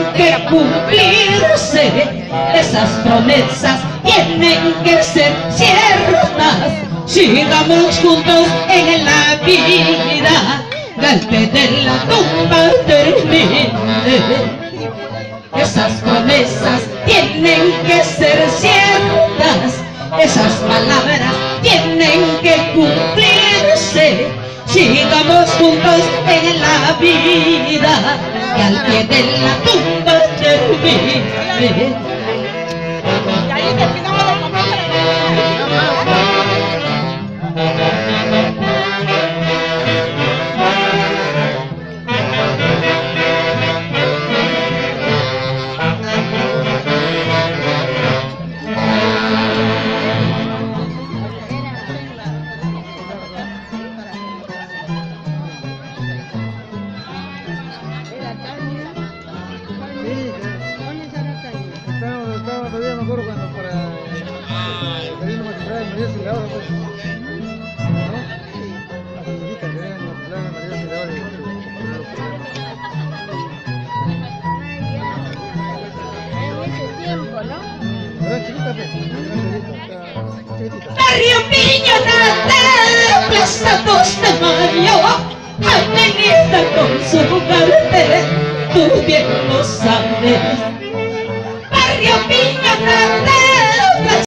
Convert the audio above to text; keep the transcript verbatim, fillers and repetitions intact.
que cumplirse, esas promesas tienen que ser ciertas. Sigamos juntos en la vida, antes de la tumba termine. Esas promesas tienen que ser ciertas, esas palabras tienen que cumplirse. Sigamos juntos en la vida, y al pie de la tumba termine. Y ahí terminamos de comer. Todavía me acuerdo cuando para salir más temprano en María Auxiliadora, pues, ¿no? Las señoritas que venían a hablar en María Auxiliadora y En ese tiempo, ¿no? eran chiquitas, pues, eran chiquititas. Barrio Piñonate, Plaza dos de Mayo, Avenida con su cartel, tú bien lo sabes. Barrio Piñonate,